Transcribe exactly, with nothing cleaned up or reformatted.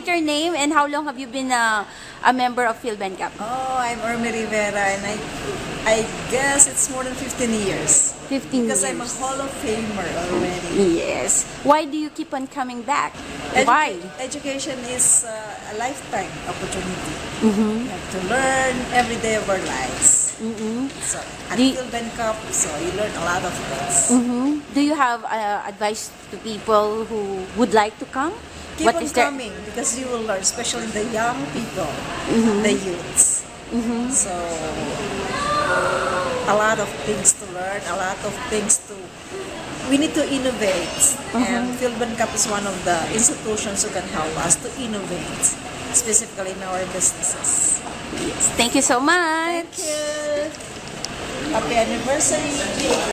state your name and how long have you been uh, a member of Philvencap? Oh, I'm Ermi Rivera, and I, I guess it's more than fifteen years. fifteen because years. I'm a Hall of Famer already. Yes. Why do you keep on coming back? Edu Why? Education is uh, a lifetime opportunity. Mm-hmm. We have to learn every day of our lives. Mm-hmm. So, at Do you- Philvencap, so you learn a lot of things. Mm-hmm. Do you have uh, advice to people who would like to come? Keep What on is there- coming because you will learn, especially the young people, Mm-hmm. the youths. Mm-hmm. So, a lot of things to learn, a lot of things to. We need to innovate, and Philvencap is one of the institutions who can help us to innovate, specifically in our businesses. Yes. Thank you so much. Thank you. Happy anniversary.